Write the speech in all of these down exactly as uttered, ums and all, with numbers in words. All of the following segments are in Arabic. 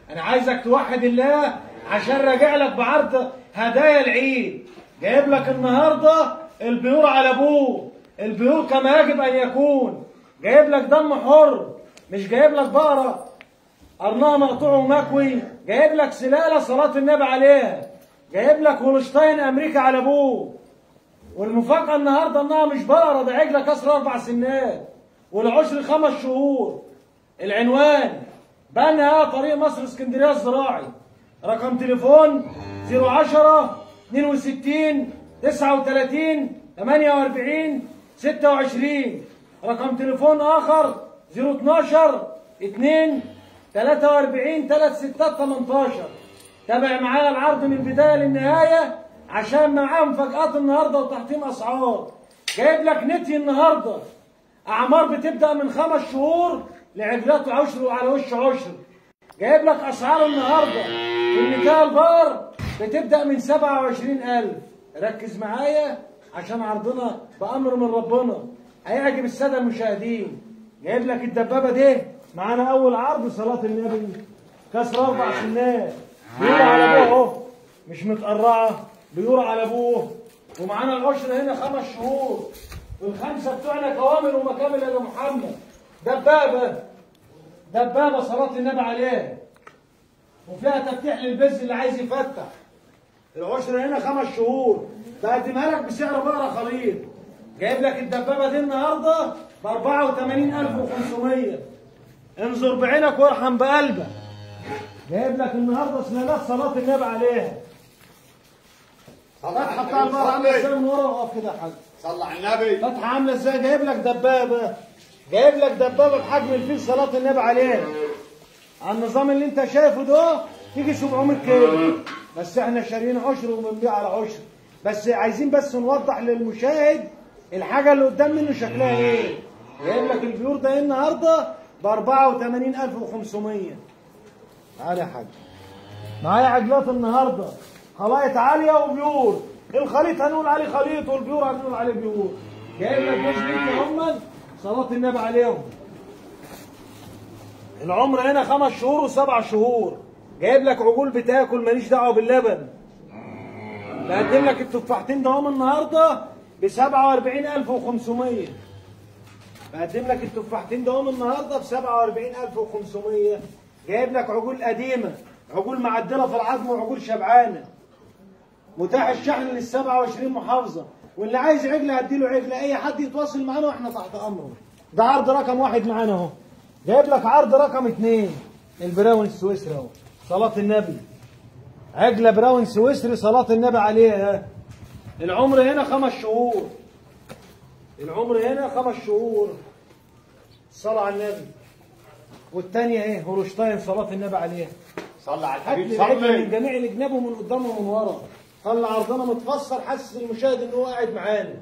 انا عايزك توحد الله عشان راجع لك بعرض هدايا العيد. جايب لك النهارده البيور على ابوه، البيور كما يجب ان يكون. جايب لك دم حر، مش جايب لك بقره قرنها مقطوع ومكوي. جايب لك سلاله صلاه النبي عليها. جايب لك هولشتاين امريكا على ابوه. والمفاجاه النهارده انها مش بقره، ده عجله كسر اربع سنات والعشر خمس شهور. العنوان بنها طريق مصر اسكندريه الزراعي. رقم تليفون صفر عشرة اتنين وستين تسعة وتلاتين تمانية واربعين ستة وعشرين. رقم تليفون اخر صفر اتناشر اتنين تلاتة واربعين تلاتة ستات تمنتاشر. تابع معايا العرض من البدايه للنهايه عشان معاه مفاجآت النهارده وتحطيم اسعار. جايب لك نتي النهارده اعمار بتبدا من خمس شهور لعجلات عشر وعلى وش عشر. جايب لك اسعار النهارده النتايه البار بتبدا من سبعة وعشرين الف. ركز معايا عشان عرضنا بامر من ربنا هيعجب الساده المشاهدين. جايب لك الدبابه دي معانا اول عرض صلاه النبي، كسر اربع سنات، بيور على ابوه اهو، مش متقرعه، بيور على ابوه. ومعانا العشر هنا خمس شهور، والخمسه بتوعنا كوامل ومكامل يا محمد. دبابه دبابه صلاه النبي عليها، وفيها تفتيح للبز اللي عايز يفتح. العشر هنا خمس شهور، بقدمها لك بسعر بقره خليط. جايب لك الدبابه دي النهارده ب اربعة وتمانين الف وخمسمية. انظر بعينك وارحم بقلبك. جايب لك النهارده سلالات صلاه النبي عليها. فتحه بتاع البقره عامله ازاي من ورا؟ اقف كده يا حاج. صلى على النبي. فتحه عامله ازاي؟ جايب لك دبابه، جايب لك دبابه بحجم الفيل صلاه النبي عليها. على النظام اللي انت شايفه ده تيجي سبعمية كيلو، بس احنا شاريين عشر وبنبيع على عشر. بس عايزين بس نوضح للمشاهد الحاجه اللي قدام منه شكلها ايه. جايب لك البيور ده النهارده ب اربعة وتمانين الف وخمسمية. تعالى يا حاج. معايا عجلات النهارده خلايط عاليه وبيور. الخليط هنقول عليه خليط والبيور هنقول عليه بيور. جايب لك جوز بنت هم صلاه النبي عليهم. العمر هنا خمس شهور وسبع شهور. جايب لك عجول بتاكل ماليش دعوه باللبن. بقدم لك التفاحتين ده هم النهارده ب سبعة واربعين الف وخمسمية. بقدم لك التفاحتين ده هم النهارده ب سبعة واربعين الف وخمسمية. جايب لك عجول قديمه، عجول معدله في العظم وعجول شبعانه. متاح الشحن لل سبعة وعشرين محافظه، واللي عايز عجله هديله عجله. اي حد يتواصل معانا واحنا تحت امره. ده عرض رقم واحد معانا اهو. جايب لك عرض رقم اثنين البراون السويسري اهو صلاة النبي. عجلة براون سويسري صلاة النبي عليها. العمر هنا خمس شهور. العمر هنا خمس شهور. الصلاة على النبي. والثانية اهي هولشتاين صلاة النبي عليها. صلى على الحبيب. صلي من جميع الجناب ومن قدام ومن ورا. خلى عرضنا متفسر، حسس المشاهد ان هو قاعد معانا.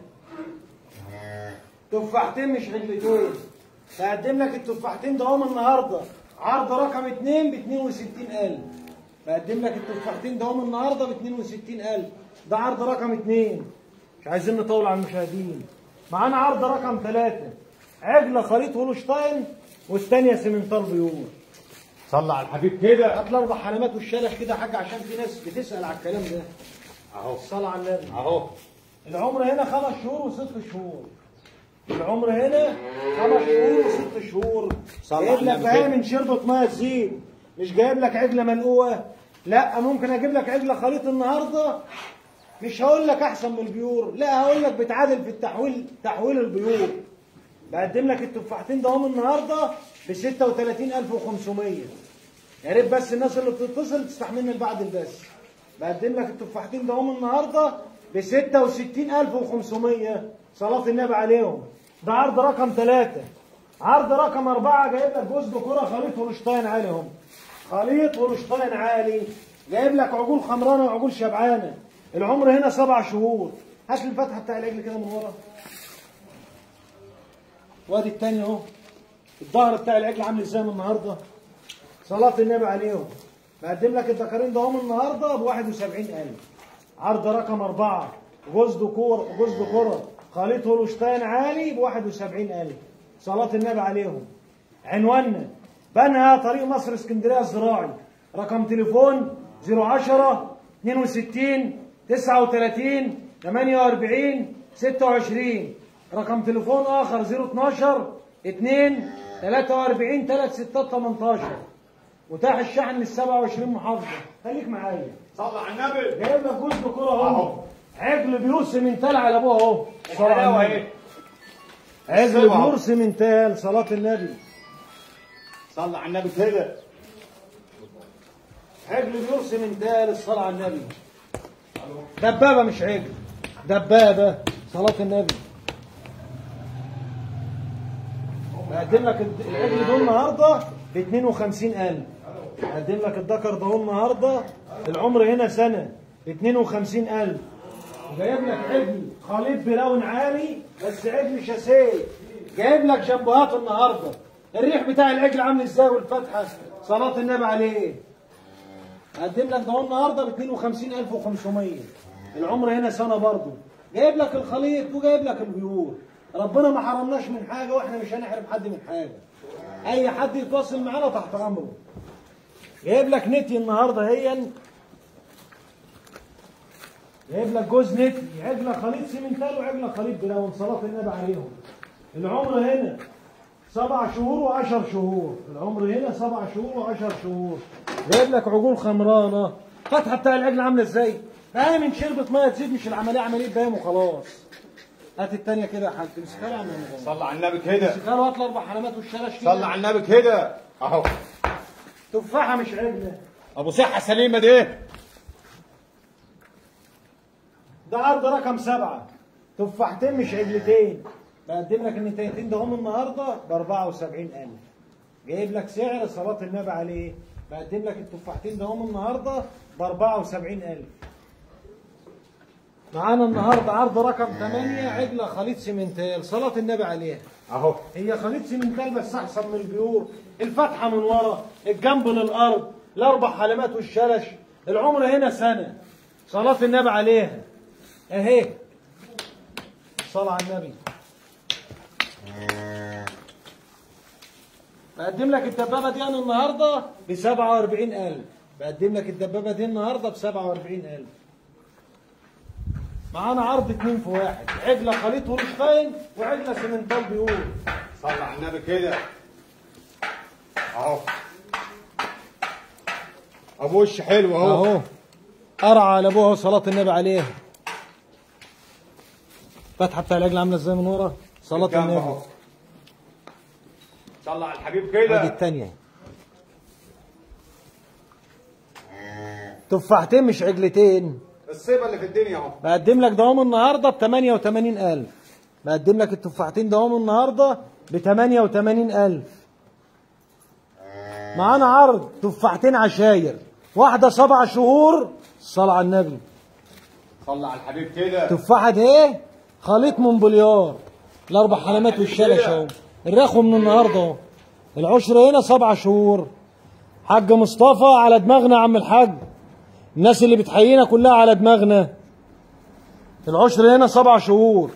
تفاحتين مش عجلتين. بقدم لك التفاحتين ده هم النهارده عرض رقم اثنين ب اتنين وستين الف. بقدم لك التفاحتين ده هم النهارده ب اتنين وستين الف. ده عرض رقم اثنين. مش عايزين نطول على المشاهدين. معانا عرض رقم ثلاثة عجله خليط هولشتاين والثانيه سيمنتال بيور. صلى على الحبيب كده. هات الاربع حلمات والشلش كده يا حاج عشان في ناس بتسال على الكلام ده. اهو. الصلاه على النبي. اهو. العمر هنا خمس شهور وست شهور. العمر هنا خمس شهور وست شهور. جايب لك بهاية من شربة ميه زين، مش جايب لك عجله ملقوه. لا، ممكن اجيب لك عجله خليط النهارده مش هقول لك احسن من البيور، لا هقول لك بتعادل في التحويل تحويل البيور. بقدم لك التفاحتين ده هم النهارده ب ستة وتلاتين الف وخمسمية. يا ريت بس الناس اللي بتتصل تستحملني لبعد البث. بقدم لك التفاحتين ده هم النهارده ب ستة وستين الف وخمسمية صلاة النبي عليهم. ده عرض رقم ثلاثة. عرض رقم أربعة جايب لك جوز بكرة خليط هولشتاين عالي هم. خليط هولشتاين عالي. جايب لك عجول خمرانة وعجول شبعانة. العمر هنا سبع شهور. هات لي الفتحة بتاع العجل كده من ورا. وادي التاني اهو. الظهر بتاع العجل عامل ازاي من النهارده؟ صلاة النبي عليهم. بقدم لك الدكارين ده هم النهارده ب واحد وسبعين الف. عرض رقم أربعة جوز دكور جوز دكورة خليط هولشتاين عالي ب واحد وسبعين الف. صلاة النبي عليهم. عنواننا بنها طريق مصر اسكندريه الزراعي. رقم تليفون صفر عشرة اتنين وستين تسعة وتلاتين تمانية واربعين ستة وعشرين. رقم تليفون اخر صفر اتناشر اتنين تلاتة واربعين تلاتة ستة تمنتاشر. متاح الشحن لل سبعة وعشرين محافظه. خليك معايا. صلى على النبي. جايب لك جزء كوره اهو. عجل بيور سمنتال على ابوه اهو. الحلاوه اهي. عجل بيور سمنتال صلاه النبي. صلى على النبي كده. عجل بيور سمنتال الصلاه على النبي. دبابه مش عجل. دبابه صلاه النبي. بقدم لك العجل ده النهارده ب اتنين وخمسين ألف. بقدم لك الذكر ده النهارده العمر هنا سنه ب اتنين وخمسين ألف. وجايب لك عجل خليط بلون عالي بس عجل شاسيه. جايب لك جنبهات النهارده. الريح بتاع العجل عامل ازاي والفتحه صلاه النبي عليه. بقدم لك ده النهارده ب اتنين وخمسين ألف وخمسمية. العمر هنا سنه برضه. جايب لك الخليط وجايب لك البيور. ربنا ما حرمناش من حاجه واحنا مش هنحرم حد من حاجه. اي حد يتواصل معانا تحت امره. جايب لك نتي النهارده هي. جايب لك جوز نتي، عجله خليط سمنتال وعجله خليط براون صلاه النبي عليهم. العمر هنا سبع شهور وعشر شهور. العمر هنا سبع شهور وعشر شهور. جايب لك عجول خمرانه. فتحه بتاع العجل عامله ازاي؟ بقى من شربة ميه تزيد مش العمليه عمليه بايم وخلاص. هات الثانيه كده يا حاج. امسكها لي يا عم. صلى على النبي كده. امسكها له. هات له اربع حلمات والشرش كده. صلى على النبي كده اهو. تفاحه مش عجله. ابو صحه سليمه دي. ده عرض رقم سبعه. تفاحتين مش عجلتين. بقدم لك النتايتين ده هم النهارده ب اربعة وسبعين ألف. جايب لك سعر صلاه النبي عليه. بقدم لك التفاحتين ده هم النهارده ب اربعة وسبعين ألف. معانا النهارده عرض رقم ثمانية عجله خليط سمنتال صلاه النبي عليها. اهو. هي خليط سمنتال بس احسن من البيور. الفتحه من ورا، الجنب للارض، الاربع حلمات والشلش. العمر هنا سنه. صلاه النبي عليها. اهي. صلاه على النبي. بقدم لك الدبابه دي انا النهارده ب سبعة واربعين ألف. بقدم لك الدبابه دي النهارده ب سبعة واربعين ألف. معانا عرض اتنين في واحد. عجله خليط هولشتاين وعجله سمنتال بيور. صلى على النبي كده اهو. ابو وش حلو اهو. اهو. قرعه على ابوها صلاه النبي عليها. الفتحه بتاع العجل عامله ازاي من ورا؟ صلاه النبي. صلى على الحبيب كده. ادي الثانيه. تفاحتين مش عجلتين. الصيبه اللي في الدنيا اهو. بقدم لك دهم النهارده ب تمانية وتمانين ألف. بقدم لك التفاحتين دهم النهارده ب تمانية وتمانين ألف. معانا عرض تفاحتين عشاير. واحده سبع شهور. الصلاه على النبي. صلى على الحبيب كده. تفاحه ايه؟ خليط منبليار. الاربع حلمات والشلش اهو. الرخو من النهارده اهو. العشر هنا سبع شهور. حاج مصطفى على دماغنا يا عم الحاج. الناس اللي بتحيينا كلها على دماغنا. العشر هنا سبع شهور.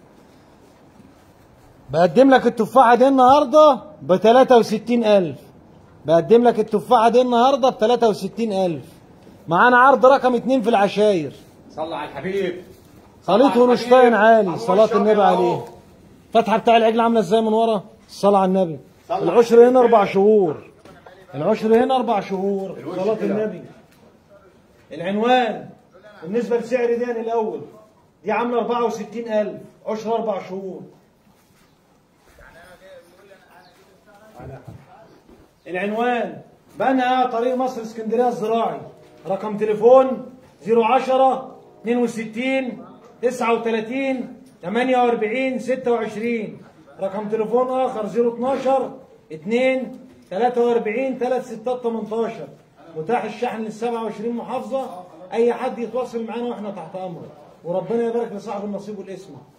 بقدم لك التفاحه دي النهارده ب تلاتة وستين ألف. بقدم لك التفاحه دي النهارده ب تلاتة وستين ألف. معانا عرض رقم اتنين في العشاير. صلى على الحبيب. خليط هولشتاين عالي صلاه النبي عليه. الفتحه بتاع العجل عامله ازاي من ورا؟ الصلاه على النبي. العشر هنا اربع شهور. العشر هنا اربع شهور صلاه النبي. العنوان بالنسبه لسعر دي الاول دي عامله اربعة وستين ألف. عشر اربع شهور. العنوان بنها طريق مصر اسكندريه الزراعي. رقم تليفون صفر عشرة اتنين وستين تسعة وتلاتين تمانية واربعين ستة وعشرين. رقم تليفون اخر صفر اتناشر اتنين تلاتة واربعين تلاتة ستة تمنتاشر. متاح الشحن لل سبعة وعشرين محافظه. اي حد يتواصل معانا واحنا تحت امره. وربنا يبارك لصاحب النصيب والاسم.